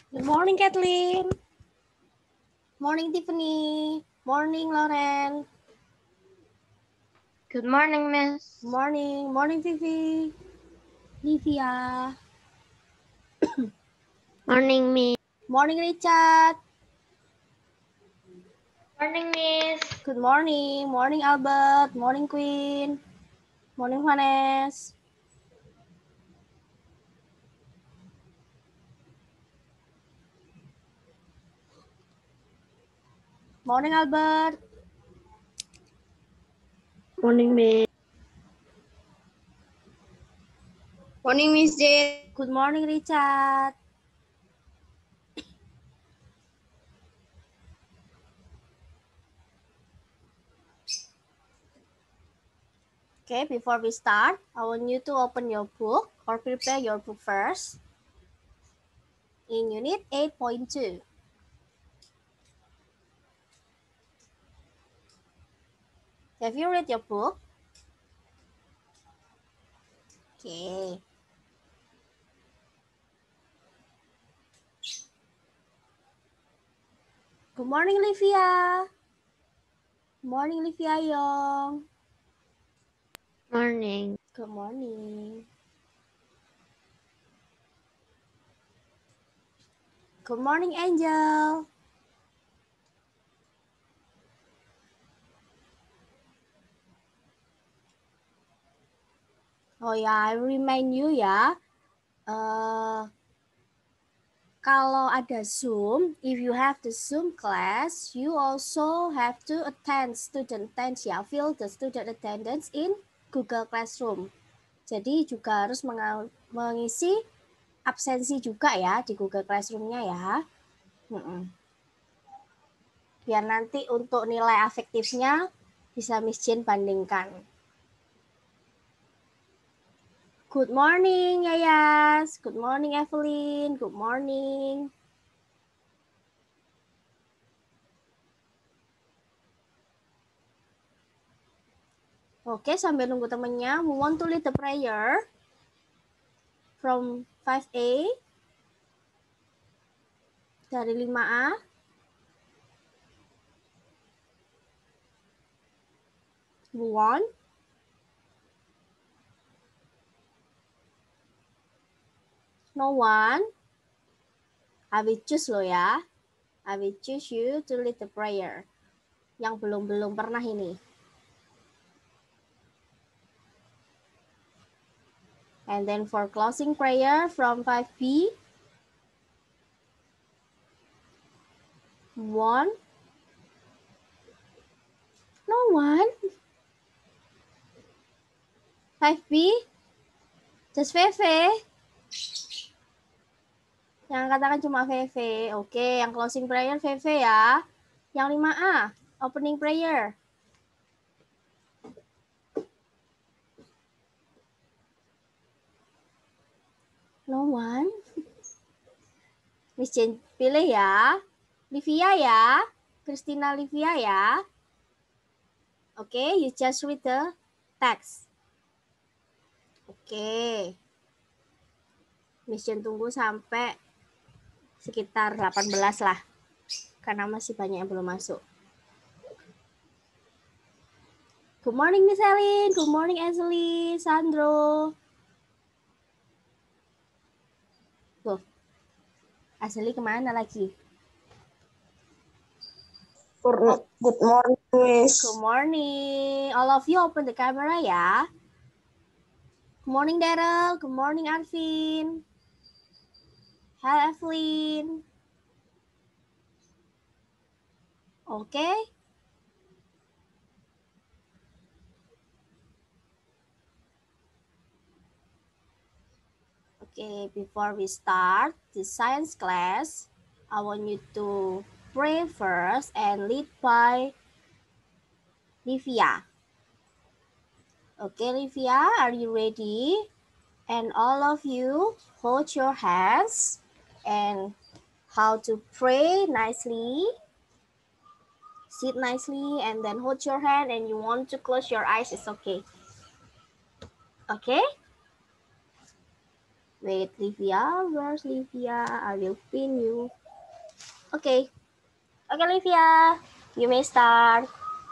Good morning, Kathleen. Morning, Tiffany. Morning, Lauren. Good morning, Miss. Morning. Morning, Vivi. Livia. Morning, Miss. Morning, Richard. Morning, Miss. Good morning. Morning, Albert. Morning, Queen. Morning, Juanes. Morning, Albert. Morning, Miss. Morning, Miss Jane. Good morning, Richard. Okay, before we start, I want you to open your book or prepare your book first in Unit 8.2. Have you read your book? Okay. Good morning, Livia. Morning, Livia Young. Morning. Good morning. Good morning, Angel. Oh ya, I remind you ya, kalau ada Zoom, if you have the Zoom class, you also have to attend student attendance ya, fill the student attendance in Google Classroom. Jadi juga harus mengisi absensi juga ya di Google Classroom-nya ya. Biar nanti untuk nilai efektifnya bisa Miss Jane bandingkan. Good morning, Yayas. Good morning, Evelyn. Good morning. Oke, sambil nunggu temennya, we want to lead the prayer from 5A dari 5A. Who want? No one? I will choose lo ya. I will choose you to lead the prayer. Yang belum pernah ini. And then for closing prayer from 5B. One? No one? 5B? Just Fefe? Yang katakan cuma Fefe. Oke, yang closing prayer Fefe ya. Yang 5A, opening prayer. No one? Miss Jane pilih ya. Livia ya. Christina Livia ya. Oke, you just read the text. Oke. Miss Jane tunggu sampai sekitar 18 lah. Karena masih banyak yang belum masuk. Good morning Miss Elin. Good morning Ashley. Sandro. Loh. Ashley kemana lagi? Good morning, Miss. Good morning. All of you open the camera ya. Good morning Daryl. Good morning Arvin. Hi Evelyn. Oke. Okay, before we start the science class, I want you to pray first and lead by Livia. Okay, Livia, are you ready? And all of you, hold your hands and how to pray nicely. Sit nicely and then hold your hand and you want to close your eyes, it's okay. Okay? Wait, Livia, where's Livia? I will pin you. Okay. Okay, Livia, you may start.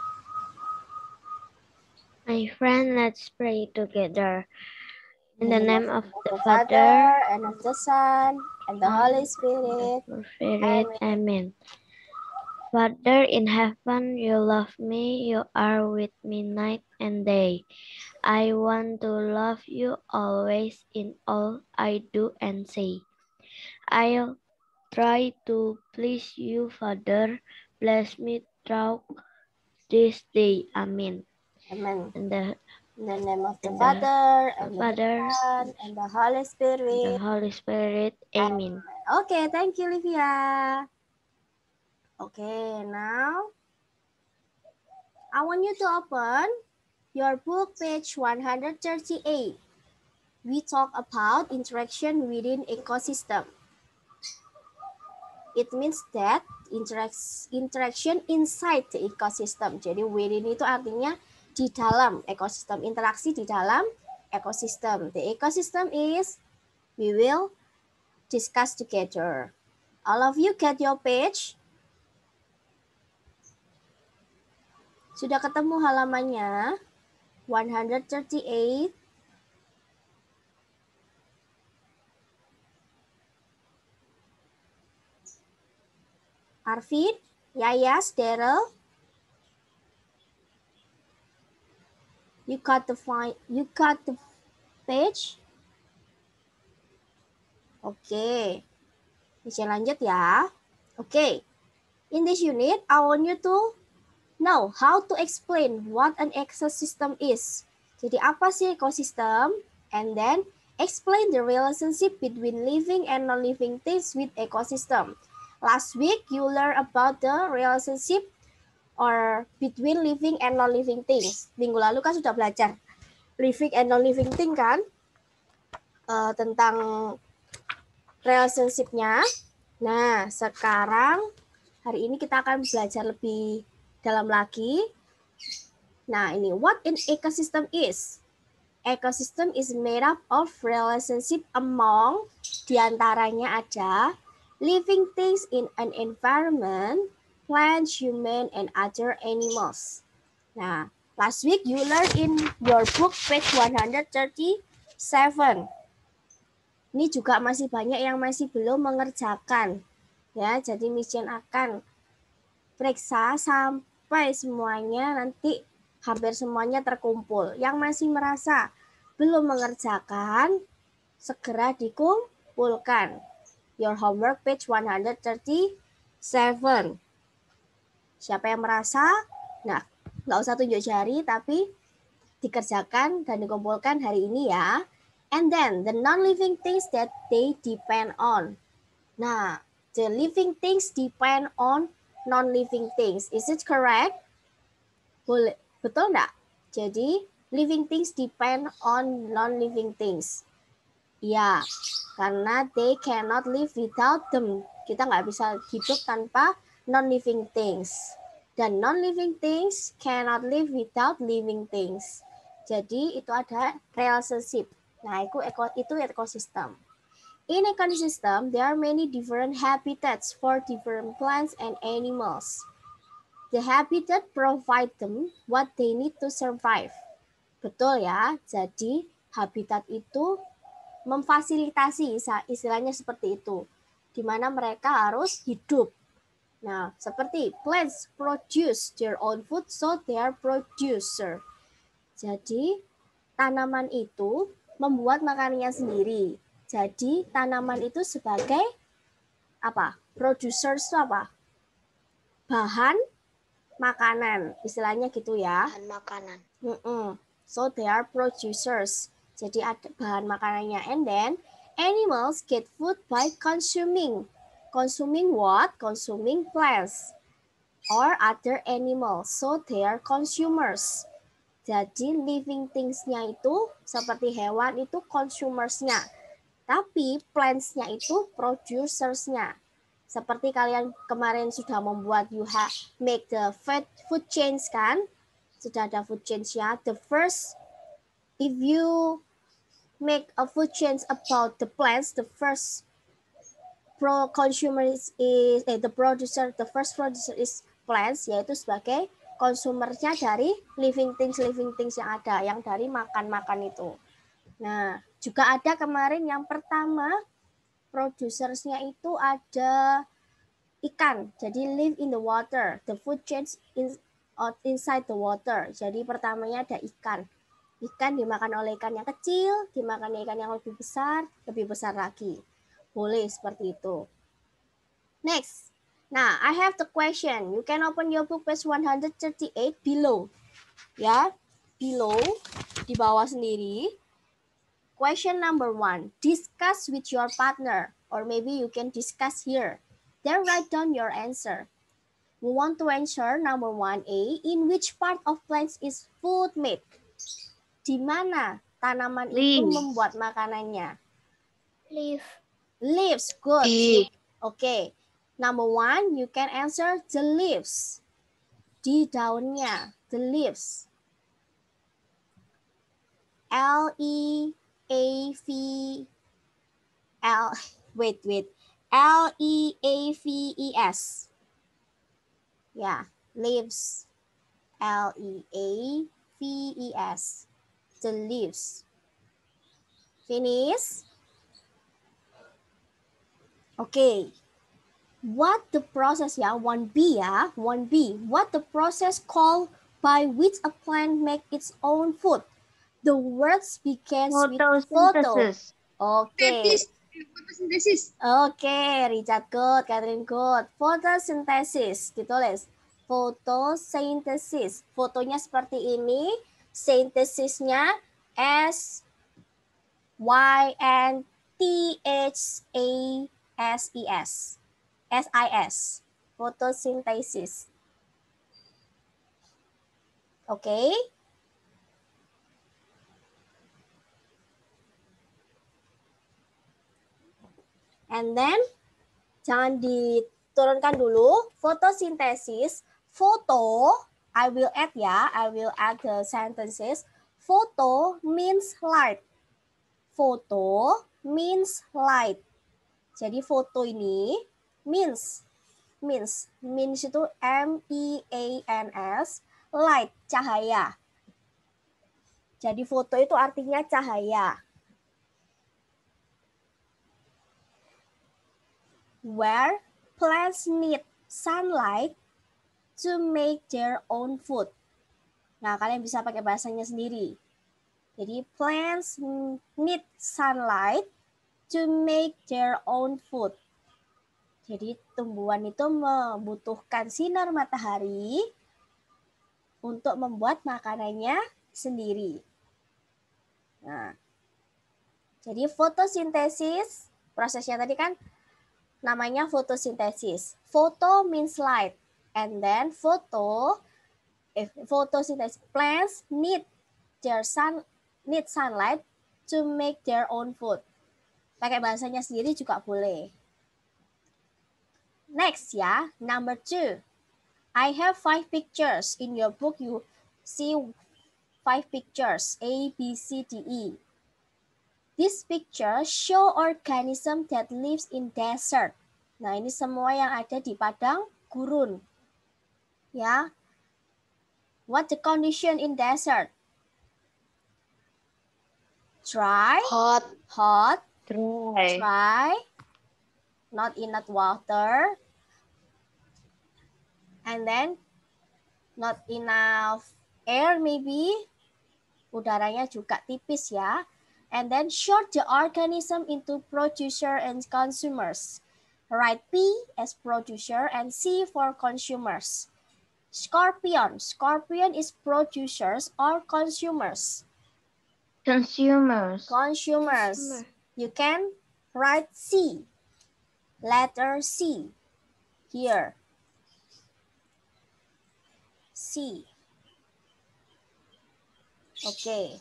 My friend, let's pray together. In the name of the the Father, and of the Son, and the and Holy the Spirit. Holy Spirit. Amen. Amen. Father in heaven, you love me. You are with me night and day. I want to love you always in all I do and say. I'll try to please you, Father. Bless me throughout this day. Amen. Amen. In the, In the name of the in the Father, and of the Father, Son, and the Holy and the Spirit. Holy Spirit. Amen. Okay, thank you, Livia. Okay, now I want you to open your book, page 138. We talk about interaction within ecosystem. It means that interaction inside the ecosystem. Jadi within itu artinya di dalam ekosistem, interaksi di dalam ekosistem. The ecosystem is, we will discuss together. All of you get your page? Sudah ketemu halamannya? 138. Arvid, Yayas, Daryl, you got the page? Oke. Bisa lanjut ya. Oke. In this unit, I want you to know how to explain what an ecosystem is. Jadi apa sih ekosistem? And then explain the relationship between living and non-living things with ecosystem. Last week, you learned about the relationship or between living and non-living things. Minggu lalu kan sudah belajar living and non-living thing kan? Tentang relationship-nya. Nah, sekarang hari ini kita akan belajar lebih dalam lagi. Nah, ini what an ecosystem is. Ecosystem is made up of relationship among, diantaranya ada living things in an environment, plants, human, and other animals. Nah, last week you learned in your book page 137. Ini juga masih banyak yang masih belum mengerjakan. Ya, jadi Mission akan periksa sampai semuanya nanti hampir semuanya terkumpul. Yang masih merasa belum mengerjakan, segera dikumpulkan. Your homework page 137. Siapa yang merasa? Nah, nggak usah tunjuk jari, tapi dikerjakan dan dikumpulkan hari ini ya. And then, the non-living things that they depend on. Nah, the living things depend on non-living things. Is it correct? Boleh, betul nggak? Jadi, living things depend on non-living things. Ya, karena they cannot live without them. Kita nggak bisa hidup tanpa non-living things. Dan non-living things cannot live without living things. Jadi, itu ada relationship. Nah, itu ekosistem. In ecosystem, there are many different habitats for different plants and animals. The habitat provide them what they need to survive. Betul ya, jadi habitat itu memfasilitasi, istilahnya seperti itu, di mana mereka harus hidup. Nah, seperti plants produce their own food, so they are producer. Jadi, tanaman itu membuat makanannya sendiri. Jadi, tanaman itu sebagai apa? Producers itu apa? Bahan makanan, istilahnya gitu ya. Bahan makanan. So they are producers. Jadi ada bahan makanannya. And then animals get food by consuming. Consuming what? Consuming plants or other animals. So they are consumers. Jadi living things-nya itu seperti hewan itu consumers-nya. Tapi plants-nya itu producers-nya. Seperti kalian kemarin sudah membuat make the food chain kan? Sudah ada food chain-nya. The first, if you make a food chain about the plants, the first the first producer is plants, yaitu sebagai konsumernya dari living things yang ada, yang dari makan itu. Nah, juga ada kemarin yang pertama producersnya itu ada ikan, jadi live in the water, the food chain inside the water. Jadi pertamanya ada ikan dimakan oleh ikan yang kecil, dimakan oleh ikan yang lebih besar lagi. Boleh seperti itu. Next. Now, I have the question. You can open your book page 138 below. Ya, below, di bawah sendiri. Question number 1. Discuss with your partner. Or maybe you can discuss here. Then write down your answer. We want to answer number 1A. In which part of plants is food made? Di mana tanaman itu membuat makanannya? Leaves, good. Okay. Number 1, you can answer the leaves. Di daunnya, the leaves. L-E-A-V-E-S. Yeah, leaves. L-E-A-V-E-S. The leaves. Finish? Okay. What the process ya? 1B ya. 1B. What the process called by which a plant make its own food? The words begins with photo. Okay. Photosynthesis. Okay, Richard good, Catherine good. Photosynthesis ditulis. Photosynthesis. Fotonya seperti ini. Synthesisnya S-Y-N-T-H-A-S-E-S. S-I-S. Photosynthesis. Okay. And then, jangan diturunkan dulu. Fotosintesis. Foto, I will add ya. I will add the sentences. Photo means light. Photo means light. Jadi foto ini means itu M-E-A-N-S, light, cahaya. Jadi foto itu artinya cahaya. Where plants need sunlight to make their own food. Nah, kalian bisa pakai bahasanya sendiri. Jadi plants need sunlight to make their own food. Jadi tumbuhan itu membutuhkan sinar matahari untuk membuat makanannya sendiri. Nah, jadi fotosintesis, prosesnya tadi kan namanya fotosintesis. Photo means light, and then photosynthesis, plants need sunlight to make their own food. Pakai bahasanya sendiri juga boleh. Next ya, number 2. I have 5 pictures. In your book you see 5 pictures, A, B, C, D, E. This picture show organism that lives in desert. Nah, ini semua yang ada di padang gurun. Ya. What the condition in desert? Dry. Hot. Dry. Not enough water. And then not enough air maybe. Udaranya juga tipis ya. And then sort the organism into producer and consumers. Write P as producer and C for consumers. Scorpion. Scorpion is producers or consumers? Consumers. You can write C. Letter C. Here. C. Okay.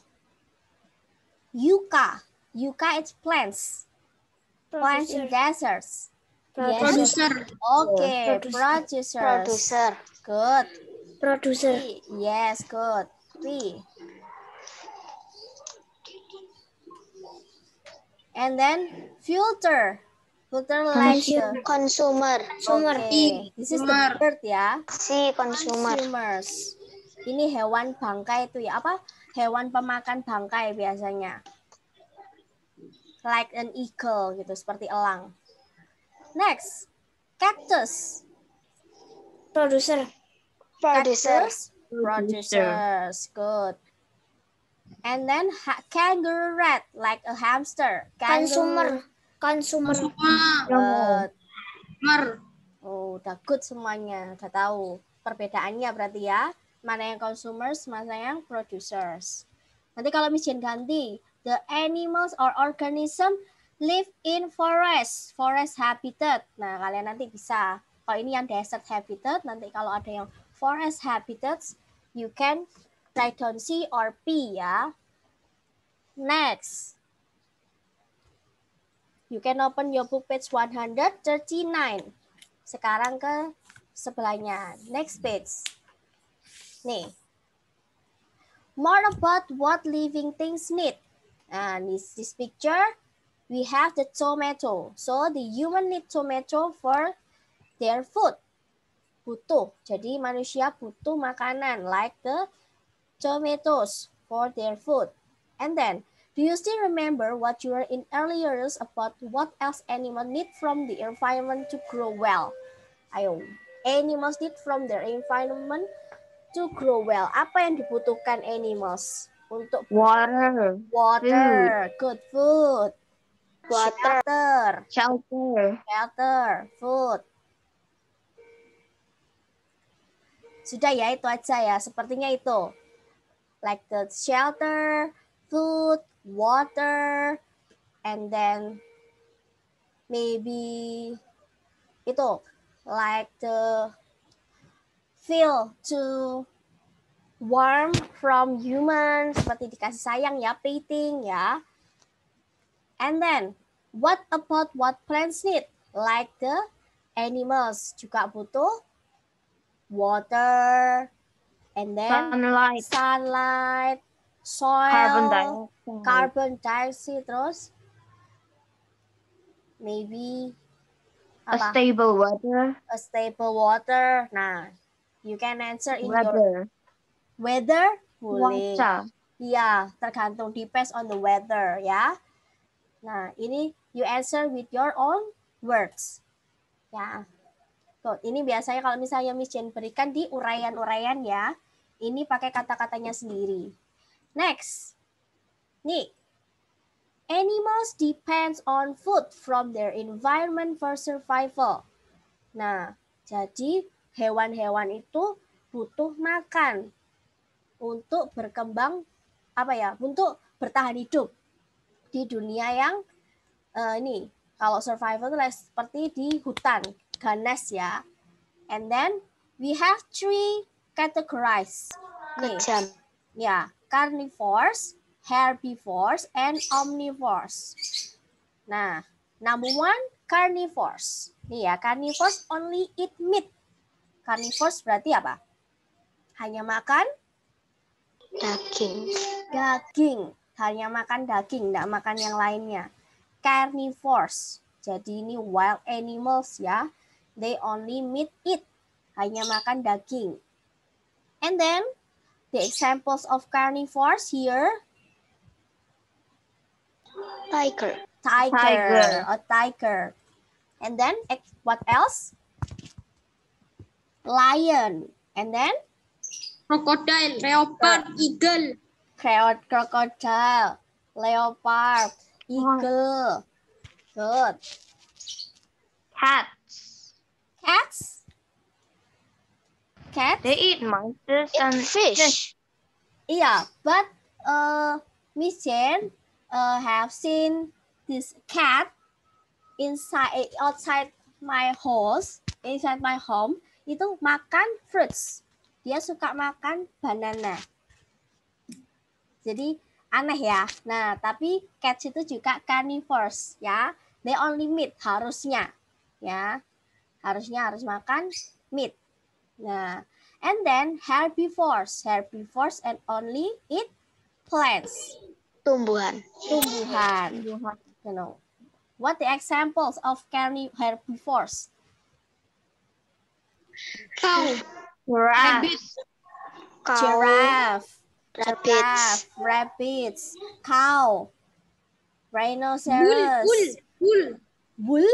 Yucca. Yucca is plants. Plants in deserts. Producer. Yes. Okay. Producers. Good. Producer. P. Yes, good. P. And then filter. Filter like the Consumer. okay. This is the bird ya. Si consumer. Consumers. Ini hewan bangkai itu ya apa? Hewan pemakan bangkai biasanya. Like an eagle gitu, seperti elang. Next, cactus. Producer. Cactus, producers. Good. And then kangaroo rat, like a hamster. Kangaroo. Consumer. Good. Oh, udah good semuanya. Udah tahu perbedaannya berarti ya. Mana yang consumers, mana yang producers. Nanti kalau misalnya ganti, the animals or organism live in forest. Forest habitat. Nah, kalian nanti bisa. Kalau ini yang desert habitat, nanti kalau ada yang forest habitats, you can write down C or P ya. Next. You can open your book page 139. Sekarang ke sebelahnya. Next page. Nih. More about what living things need. And this picture, we have the tomato. So the human need tomato for their food. Butuh. Jadi manusia butuh makanan like the tomatoes for their food. And then, do you still remember what you were in earlier years about what else animals need from the environment to grow well? Ayo, animals need from their environment to grow well. Apa yang dibutuhkan animals untuk Water. water, good food, Water. shelter, food. Sudah ya, itu aja ya. Sepertinya itu. Like the shelter, food, water, and then maybe itu like the feel to warm from human, seperti dikasih sayang ya, petting ya. And then what about what plants need? Like the animals juga butuh water, and then sunlight, soil, carbon dioxide, terus maybe a stable water. Nah, you can answer in your weather. Boleh. Iya, tergantung, depends on the weather ya. Nah, ini you answer with your own words. Ya. Tuh, ini biasanya kalau misalnya Miss Jen berikan di uraian-uraian ya. Ini pakai kata-katanya sendiri. Next. Nih. Animals depends on food from their environment for survival. Nah, jadi hewan-hewan itu butuh makan untuk berkembang, untuk bertahan hidup di dunia yang ini. Kalau survival itu seperti di hutan, ganas ya. And then we have 3 categories. Nih, ya, carnivores, herbivores, and omnivores. Nah, number 1, carnivores. Nih ya, carnivores only eat meat. Carnivores berarti apa? Hanya makan daging. Hanya makan daging, tidak makan yang lainnya. Carnivores. Jadi ini wild animals ya. They only eat. Hanya makan daging. And then the examples of carnivores here. Tiger. Tiger. And then what else? Lion. And then Crocodile, leopard, eagle. Crocodile, leopard, eagle. Good. Cats? They eat mice and Fish. Yeah, but Miss Jen have seen this cat outside my house, inside my home. Itu makan fruits. Dia suka makan banana. Jadi aneh ya. Nah, tapi cats itu juga carnivores ya. They only meat harusnya. Ya. Harusnya harus makan meat. Nah, and then herbivores and only eat plants. Tumbuhan. What the examples of herbivores? Cow. Rabbit. Giraffe, Rabbits. rabbits, cow, Bull. rhinoceros. Bull?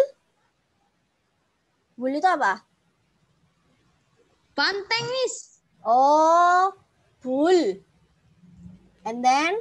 Bull itu apa? Banteng, Miss. Oh, bull. And then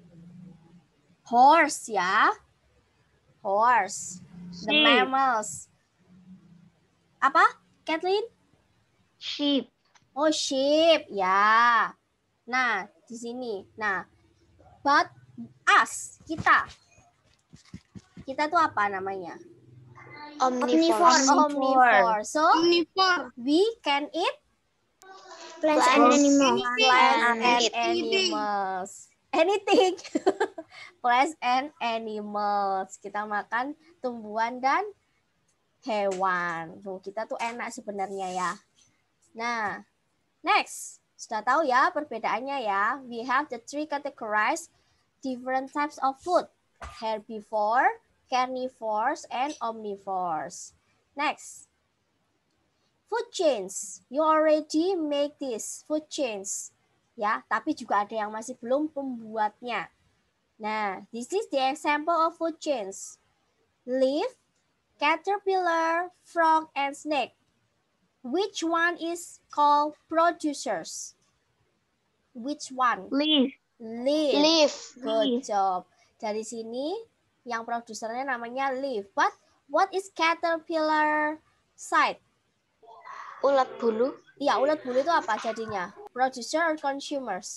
horse, ya. Horse. The Sheep. mammals. Apa, Kathleen? Sheep. Oh, sheep, ya. Nah, di sini. Nah, but us, kita tuh apa namanya? Omnivores. Omnivore. So, Omnivore. we can eat Plants and animals. plants and Anything. animals. Anything. Plants and animals. Kita makan tumbuhan dan hewan. Tuh, kita tuh enak sebenarnya ya. Nah, next. Sudah tahu ya perbedaannya ya. We have the three categorized different types of food. Herbivore, carnivores, and omnivores. Next. Food chains. You already make this food chains. Ya, tapi juga ada yang masih belum pembuatnya. Nah, this is the example of food chains. Leaf, caterpillar, frog, and snake. Which one is called producers? Which one? Leaf. Leaf. Good job. Dari sini yang produsernya namanya leaf. But what is caterpillar side? Ulat bulu. Iya, ulat bulu itu apa jadinya? Producer or consumers?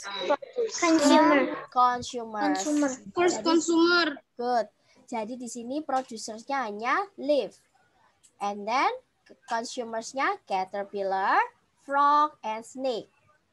Consumers. First Jadi, consumer. good. Jadi di sini produsernya hanya leaf. And then consumersnya caterpillar, frog, and snake.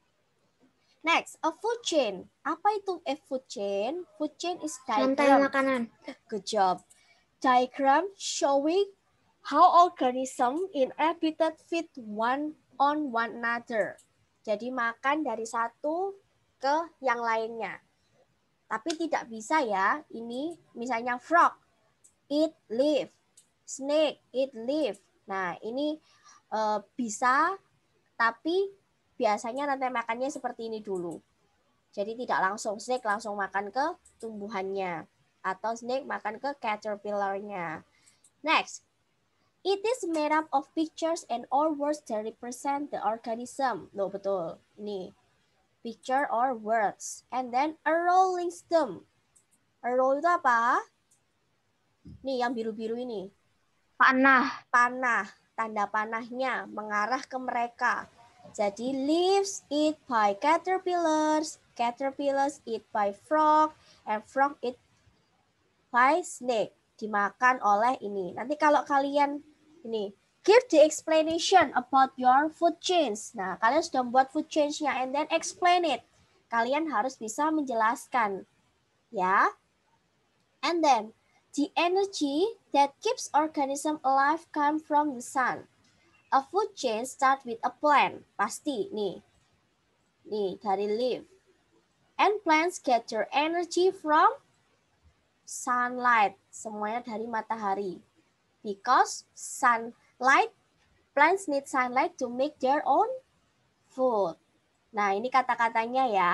Next, a food chain. Apa itu a food chain? Food chain is diagram. makanan. Good job. Diagram showing how organism in habitat feed one on one another. Jadi makan dari satu ke yang lainnya. Tapi tidak bisa ya. Ini misalnya frog, eat leaf. Snake, eat leaf. Nah, ini bisa, tapi biasanya nanti makannya seperti ini dulu. Jadi tidak langsung snake langsung makan ke tumbuhannya. Atau snake makan ke caterpillar-nya. Next, it is made up of pictures and or words that represent the organism. Loh, betul. Ini, picture or words. And then a rolling stem. A roll itu apa? Nih, yang biru-biru ini. Panah. Panah, tanda panahnya mengarah ke mereka. Jadi leaves eat by caterpillars, caterpillars eat by frog, and frog eat by snake. Dimakan oleh ini. Nanti kalau kalian ini give the explanation about your food chains. Nah, kalian sudah membuat food chains-nya and then explain it. Kalian harus bisa menjelaskan. Ya. And then the energy that keeps organism alive come from the sun. A food chain start with a plant. Pasti nih. Nih dari leaf. And plants get their energy from sunlight. Semuanya dari matahari. Because sunlight, plants need sunlight to make their own food. Nah, ini kata-katanya ya.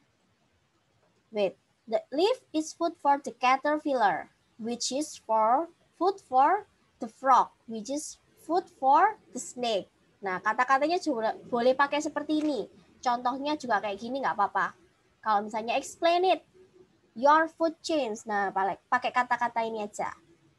Wait. The leaf is food for the caterpillar, which is food for the frog, which is food for the snake. Nah, kata-katanya juga boleh pakai seperti ini. Contohnya juga kayak gini nggak apa-apa. Kalau misalnya explain it, your food chains. Nah, pakai kata-kata ini aja.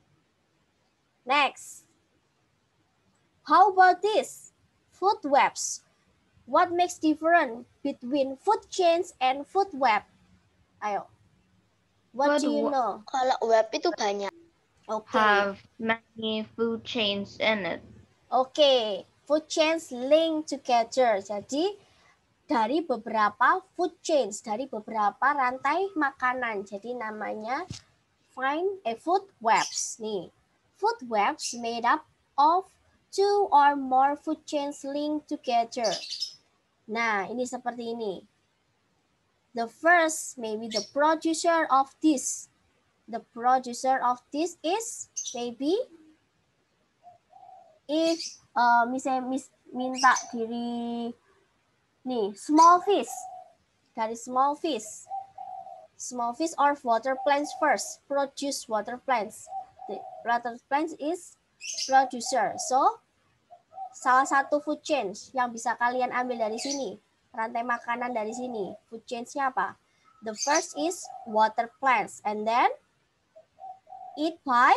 Next. How about this? Food webs. What makes difference between food chains and food web? Ayo. What do you know? Kalau web itu banyak. Okay. Have many food chains in it. Okay. Food chains link together. Jadi dari beberapa food chains, dari beberapa rantai makanan. Jadi namanya food webs. Nih. Food webs made up of 2 or more food chains linked together. Nah, ini seperti ini. The first, maybe the producer of this. The producer of this is maybe if misalnya minta diri nih small fish, dari small fish or water plants first produce water plants. The water plants is producer. So salah satu food chain yang bisa kalian ambil dari sini, rantai makanan dari sini, food chain-nya apa? The first is water plants, and then eat by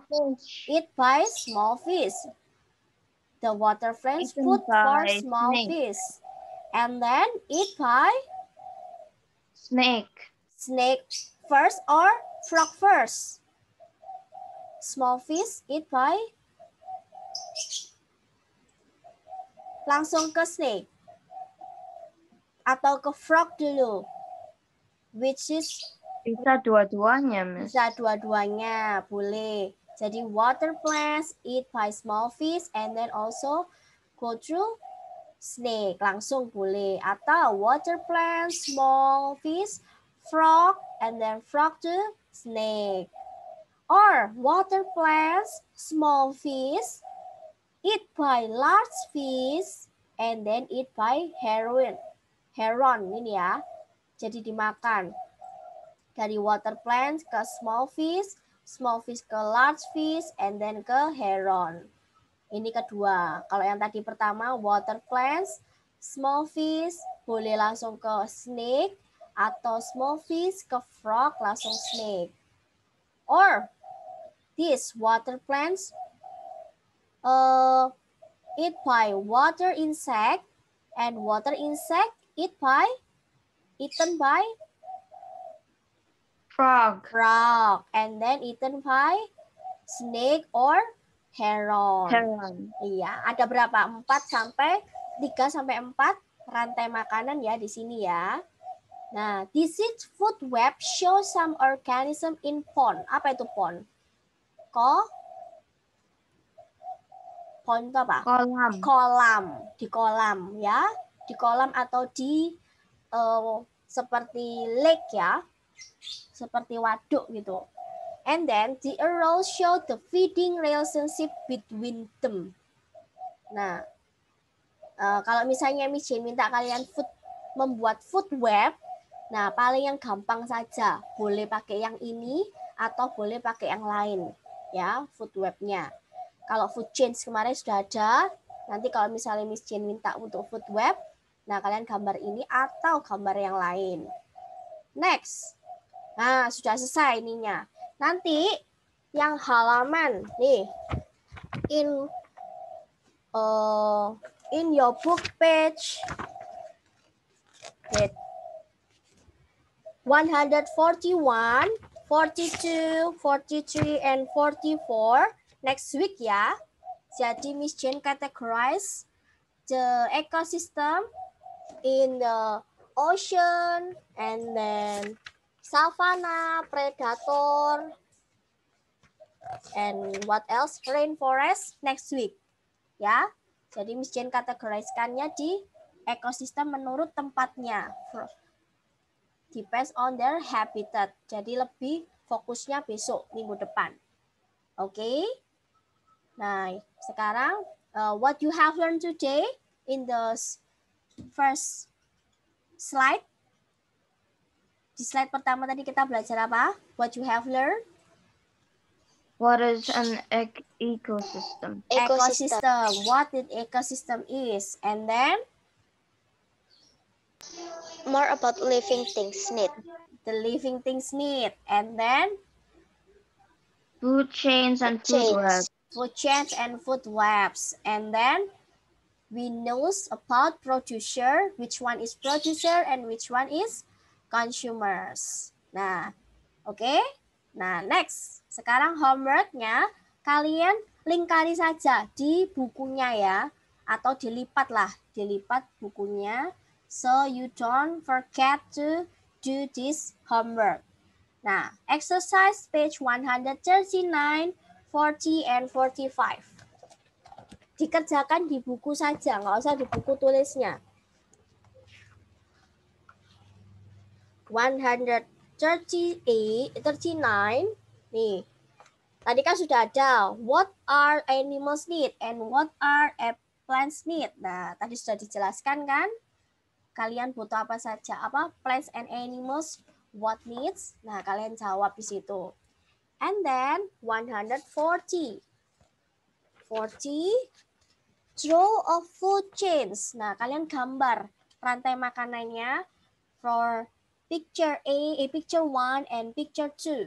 small fish. The water plants food for small fish, and then eat by Snake. Snake first or frog first? Small fish eat by langsung ke snake atau ke frog dulu? Which is Bisa dua-duanya, Miss. bisa dua-duanya, boleh. Jadi water plants eat by small fish and then also go through snake, langsung boleh. Atau water plants, small fish, frog, and then frog to snake. Or water plants, small fish, eat by large fish, and then eat by heron. Heron ini ya, jadi dimakan. Dari water plants ke small fish ke large fish, and then ke heron. Ini kedua. Kalau yang tadi pertama, water plants, small fish, boleh langsung ke snake, atau small fish ke frog, langsung snake. Or, these water plants eat by water insect, and water insect eaten by Frog. and then eaten by snake or heron. Iya, ada berapa? 3 sampai 4 rantai makanan ya di sini ya. Nah, this is food web show some organism in pond. Apa itu pond? Pond itu apa? Di kolam ya. Di kolam atau di seperti lake ya. Seperti waduk gitu. And then the arrow show the feeding relationship between them. Nah, kalau misalnya Miss Jane minta kalian membuat food web, nah paling yang gampang saja, boleh pakai yang ini atau boleh pakai yang lain, ya food webnya. Kalau food chain kemarin sudah ada, nanti kalau misalnya Miss Jane minta untuk food web, nah kalian gambar ini atau gambar yang lain. Next. Nah, sudah selesai ininya. Nanti yang halaman nih in your book page 141, 42, 43 and 44 next week ya. Jadi Miss Jane categorize the ecosystem in the ocean and then savannah, predator, and what else? Rainforest next week. Ya. Jadi Miss Jane kategoriskannya di ekosistem menurut tempatnya. Depends on their habitat. Jadi lebih fokusnya besok minggu depan. Oke. Nah, sekarang what you have learned today in the first slide. Di slide pertama tadi kita belajar apa? What you have learned? What is an ecosystem? Ecosystem. What an ecosystem is. And then? More about living things need. The living things need. And then? Food chains and food webs. Food chains and food webs. And then? We know about producer. Which one is producer and which one is consumers. Nah, oke. Nah, next. Sekarang homework-nya kalian lingkari saja di bukunya ya. Atau dilipat bukunya. So you don't forget to do this homework. Nah, exercise page 139, 40, and 45. Dikerjakan di buku saja, nggak usah di buku tulisnya. 138, 39, Nih, tadi kan sudah ada what are animals need and what are plants need. Nah, tadi sudah dijelaskan kan? Kalian butuh apa saja? Apa plants and animals what needs? Nah, kalian jawab di situ. And then 140. 40 draw of food chains. Nah, kalian gambar rantai makanannya for picture A, picture 1 and picture 2.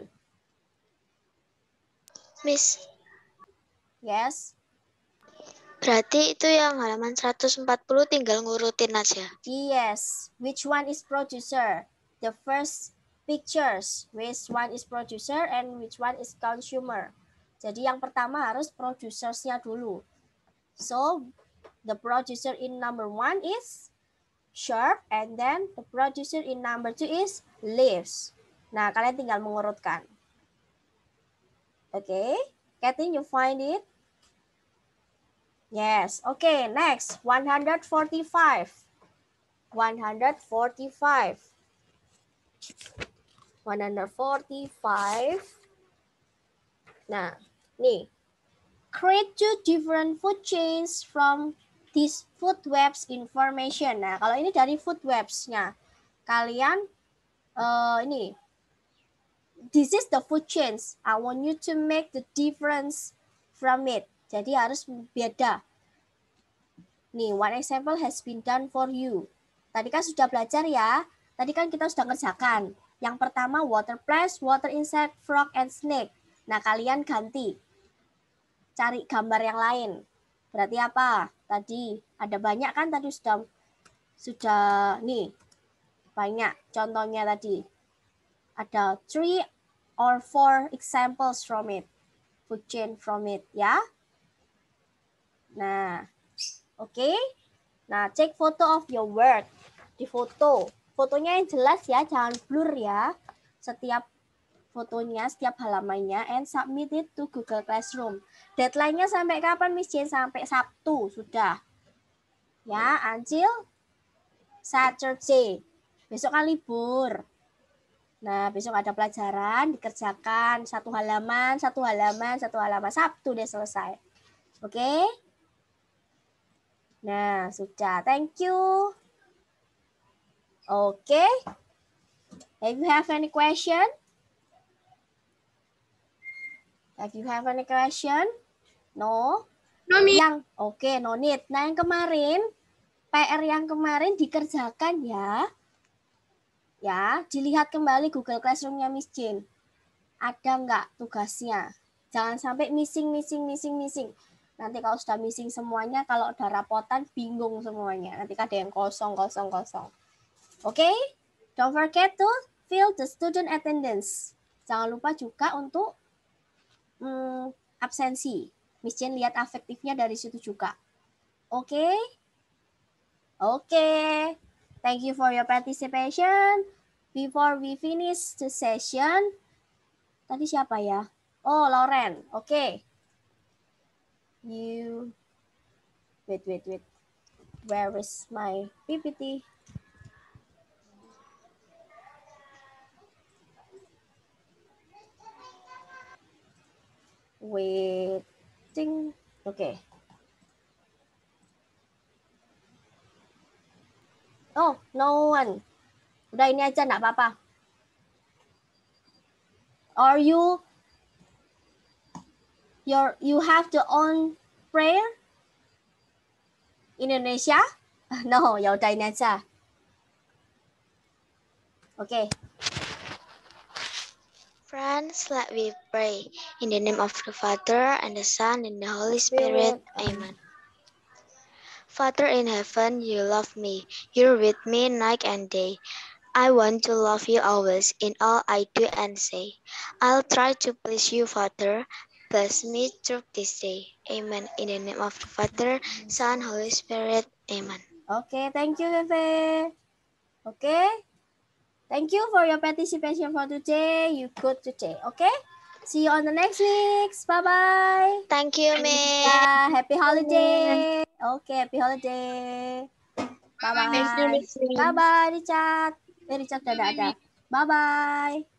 Miss, Yes. berarti itu yang halaman 140 tinggal ngurutin aja. Yes. Which one is producer? The first pictures. Which one is producer and which one is consumer? Jadi yang pertama harus producersnya dulu. So, the producer in number 1 is sharp and then the producer in number 2 is leaves. Nah, kalian tinggal mengurutkan. Okay. Kathleen, you find it? Yes. Okay, next. 145. 145. 145. Nah, nih. Create 2 different food chains from this food webs information. Nah, kalau ini dari food webs-nya. Kalian ini. This is the food chains. I want you to make the difference from it. Jadi harus beda. Nih, one example has been done for you. Tadi kan sudah belajar ya. Tadi kan kita sudah ngerjakan. Yang pertama water plants, water insect, frog, and snake. Nah, kalian ganti. Cari gambar yang lain. Berarti apa? Tadi ada banyak kan tadi sudah nih. Banyak contohnya tadi. Ada 3 or 4 examples from it. Food chain from it, ya. Nah, oke. Nah, take photo of your work. Di foto. Fotonya yang jelas ya, jangan blur ya. Setiap fotonya, setiap halamannya, and submit it to Google Classroom. Deadline-nya sampai kapan, Miss Jane? Sampai Sabtu, sudah. Ya, until Saturday. Besok kan libur. Nah, besok ada pelajaran, dikerjakan 1 halaman, 1 halaman, 1 halaman. Sabtu deh selesai. Oke? Nah, sudah. Thank you. Oke. Have you have any question? Have you have any question? No? No need. Oke, no need. Nah, yang kemarin, PR yang kemarin dikerjakan ya. Ya, dilihat kembali Google Classroom-nya Miss Jane. Ada nggak tugasnya? Jangan sampai missing. Nanti kalau sudah missing semuanya, kalau udah rapotan bingung semuanya. Nanti ada yang kosong. Oke? Don't forget to fill the student attendance. Jangan lupa juga untuk absensi. Miss Jane lihat afektifnya dari situ juga. Oke? Oke. Thank you for your participation. Before we finish the session, tadi siapa ya? Oh, Lauren. Oke. You, wait. Where is my PPT? Waiting. Oke. Oh, no one. Udah ini aja, enggak apa-apa. Or you have the own prayer? Indonesia? No, ya udah ini aja. Oke. Friends, let we pray. In the name of the Father, and the Son, and the Holy Spirit. Amen. Father in heaven, you love me. You're with me night and day. I want to love you always in all I do and say. I'll try to please you, Father. Bless me through this day. Amen. In the name of the Father, Son, Holy Spirit. Amen. Okay, thank you, Hefe. Okay. Thank you for your participation for today. You good today. Okay. See you on the next week. Bye-bye. Thank you, Miss. Yeah, happy holiday. Okay, happy holiday. Bye-bye. Bye-bye, Richard. Richard udah ada. Bye-bye.